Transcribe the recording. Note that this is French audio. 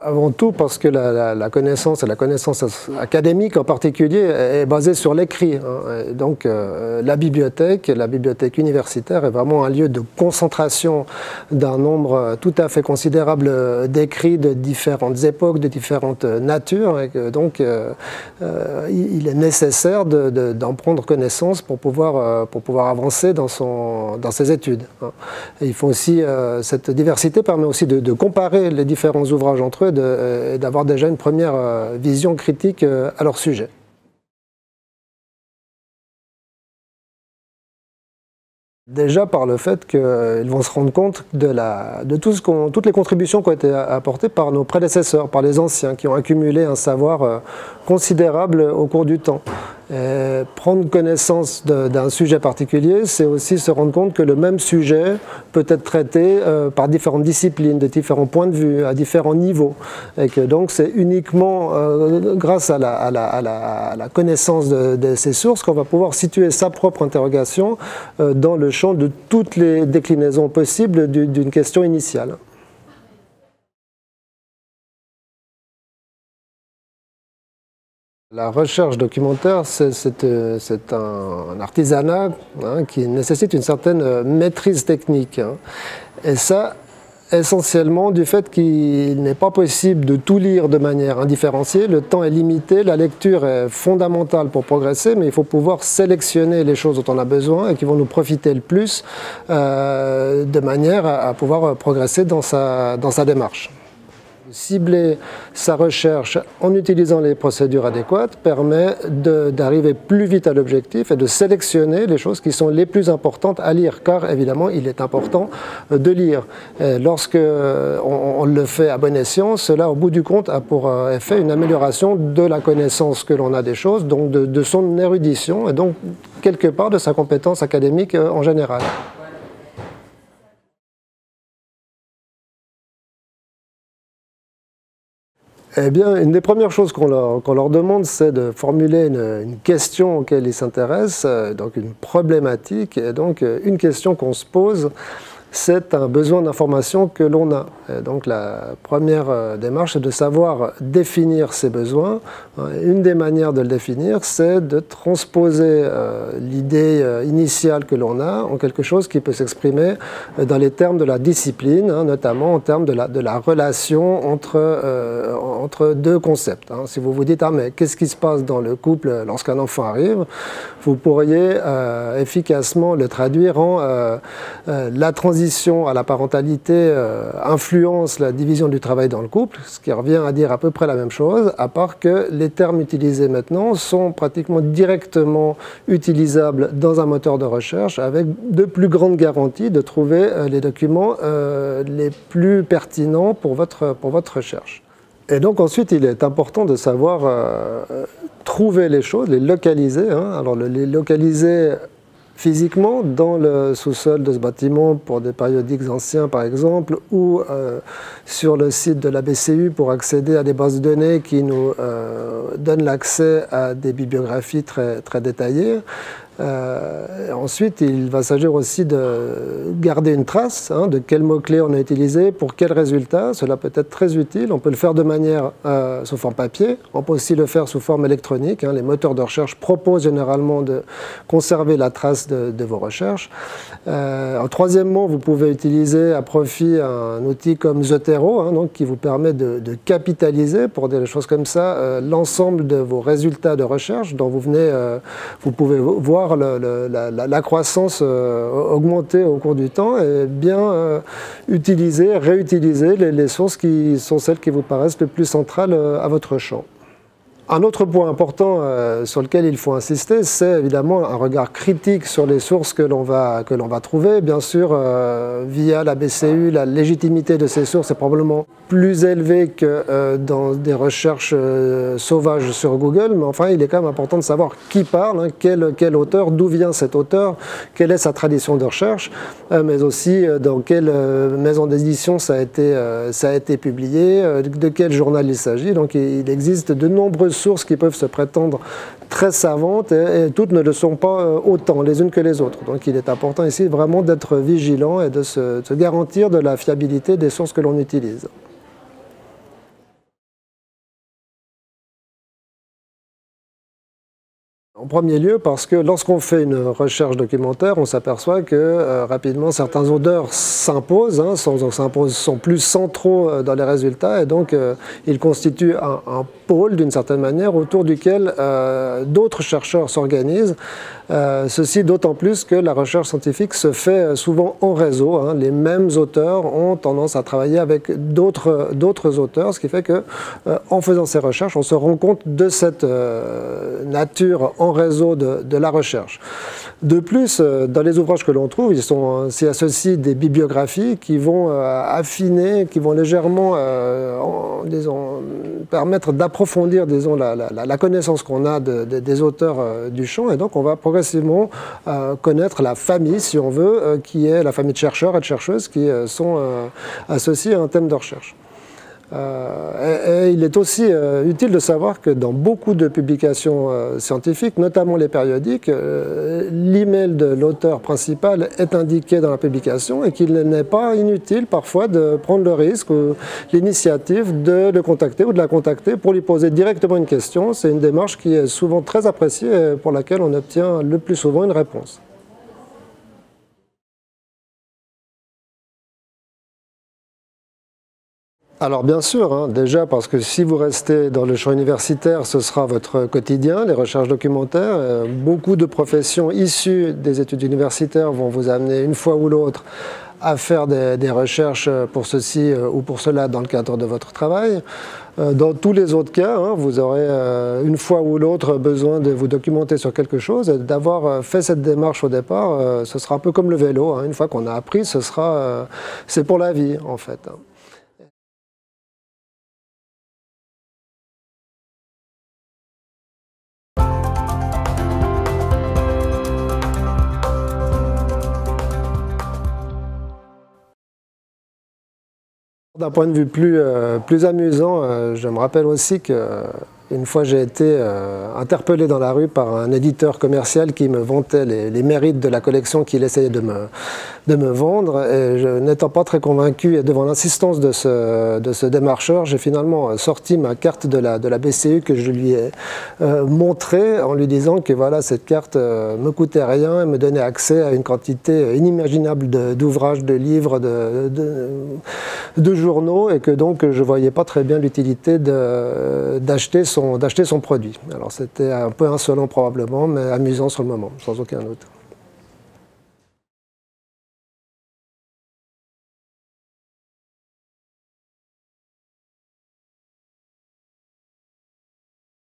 Avant tout parce que la connaissance, et la connaissance académique en particulier, est basée sur l'écrit. Donc la bibliothèque universitaire est vraiment un lieu de concentration d'un nombre tout à fait considérable d'écrits de différentes époques, de différentes natures. Et que, donc il est nécessaire d'en prendre connaissance pour pouvoir avancer dans ses études. Et il faut aussi, cette diversité permet aussi de comparer les différents ouvrages entre eux et d'avoir déjà une première vision critique à leur sujet. Déjà par le fait qu'ils vont se rendre compte de toutes les contributions qui ont été apportées par nos prédécesseurs, par les anciens, qui ont accumulé un savoir considérable au cours du temps. Et prendre connaissance d'un sujet particulier, c'est aussi se rendre compte que le même sujet peut être traité par différentes disciplines, de différents points de vue, à différents niveaux. Et que donc c'est uniquement grâce à la connaissance de ces sources qu'on va pouvoir situer sa propre interrogation dans le champ de toutes les déclinaisons possibles d'une question initiale. La recherche documentaire, c'est un artisanat qui nécessite une certaine maîtrise technique. Et ça, essentiellement du fait qu'il n'est pas possible de tout lire de manière indifférenciée. Le temps est limité, la lecture est fondamentale pour progresser, mais il faut pouvoir sélectionner les choses dont on a besoin et qui vont nous profiter le plus de manière à pouvoir progresser dans sa démarche. Cibler sa recherche en utilisant les procédures adéquates permet d'arriver plus vite à l'objectif et de sélectionner les choses qui sont les plus importantes à lire, car évidemment il est important de lire. Et lorsque on le fait à bon escient, cela au bout du compte a pour effet une amélioration de la connaissance que l'on a des choses, donc de son érudition et donc quelque part de sa compétence académique en général. Eh bien, une des premières choses qu'on leur demande, c'est de formuler une question auquel ils s'intéressent, donc une problématique, et donc une question qu'on se pose, c'est un besoin d'information que l'on a. Et donc la première démarche, c'est de savoir définir ses besoins. Une des manières de le définir, c'est de transposer l'idée initiale que l'on a en quelque chose qui peut s'exprimer dans les termes de la discipline, notamment en termes de la relation entre deux concepts. Si vous vous dites « Ah, mais qu'est-ce qui se passe dans le couple lorsqu'un enfant arrive ?» vous pourriez efficacement le traduire en la transition à la parentalité influence la division du travail dans le couple, ce qui revient à dire à peu près la même chose, à part que les termes utilisés maintenant sont pratiquement directement utilisables dans un moteur de recherche avec de plus grandes garanties de trouver les documents les plus pertinents pour votre recherche. Et donc ensuite, il est important de savoir trouver les choses, les localiser. Alors les localiser physiquement dans le sous-sol de ce bâtiment pour des périodiques anciens par exemple, ou sur le site de la BCU pour accéder à des bases de données qui nous donnent l'accès à des bibliographies très, très détaillées. Ensuite, il va s'agir aussi de garder une trace de quels mots-clés on a utilisés, pour quels résultats. Cela peut être très utile. On peut le faire de manière sous forme papier. On peut aussi le faire sous forme électronique. Les moteurs de recherche proposent généralement de conserver la trace de vos recherches. Troisièmement, vous pouvez utiliser à profit un outil comme Zotero, donc, qui vous permet de capitaliser, pour des choses comme ça, l'ensemble de vos résultats de recherche dont vous pouvez voir la croissance augmenter au cours du temps et bien utiliser, réutiliser les sources qui sont celles qui vous paraissent les plus centrales à votre champ. Un autre point important sur lequel il faut insister, c'est évidemment un regard critique sur les sources que l'on va trouver. Bien sûr, via la BCU, la légitimité de ces sources est probablement plus élevée que dans des recherches sauvages sur Google, mais enfin, il est quand même important de savoir qui parle, quel auteur, d'où vient cet auteur, quelle est sa tradition de recherche, mais aussi dans quelle maison d'édition ça a été publié, de quel journal il s'agit. Donc il existe de nombreuses sources qui peuvent se prétendre très savantes et toutes ne le sont pas autant les unes que les autres. Donc il est important ici vraiment d'être vigilant et de se garantir de la fiabilité des sources que l'on utilise. En premier lieu parce que lorsqu'on fait une recherche documentaire, on s'aperçoit que rapidement certains auteurs s'imposent, sont plus centraux dans les résultats et donc ils constituent un pôle d'une certaine manière autour duquel d'autres chercheurs s'organisent. Ceci d'autant plus que la recherche scientifique se fait souvent en réseau. Les mêmes auteurs ont tendance à travailler avec d'autres auteurs, ce qui fait que en faisant ces recherches, on se rend compte de cette nature en réseau de la recherche. De plus, dans les ouvrages que l'on trouve, s'y associent des bibliographies qui vont affiner, qui vont légèrement permettre d'approfondir la connaissance qu'on a des auteurs du champ, et donc on va progressivement connaître la famille, si on veut, qui est la famille de chercheurs et de chercheuses qui sont associés à un thème de recherche. Et il est aussi utile de savoir que dans beaucoup de publications scientifiques, notamment les périodiques, l'email de l'auteur principal est indiqué dans la publication et qu'il n'est pas inutile parfois de prendre le risque ou l'initiative de le contacter ou de la contacter pour lui poser directement une question. C'est une démarche qui est souvent très appréciée et pour laquelle on obtient le plus souvent une réponse. Alors bien sûr, déjà parce que si vous restez dans le champ universitaire, ce sera votre quotidien, les recherches documentaires. Beaucoup de professions issues des études universitaires vont vous amener une fois ou l'autre à faire des recherches pour ceci ou pour cela dans le cadre de votre travail. Dans tous les autres cas, vous aurez une fois ou l'autre besoin de vous documenter sur quelque chose. D'avoir fait cette démarche au départ, ce sera un peu comme le vélo. Une fois qu'on a appris, c'est pour la vie en fait. D'un point de vue plus amusant, je me rappelle aussi qu'une fois j'ai été interpellé dans la rue par un éditeur commercial qui me vantait les mérites de la collection qu'il essayait de me vendre. Et n'étant pas très convaincu et devant l'insistance de ce démarcheur, j'ai finalement sorti ma carte de la BCU que je lui ai montrée en lui disant que voilà, cette carte me coûtait rien et me donnait accès à une quantité inimaginable d'ouvrages, de livres, de journaux, et que donc je ne voyais pas très bien l'utilité d'acheter son produit. Alors c'était un peu insolent probablement, mais amusant sur le moment, sans aucun doute.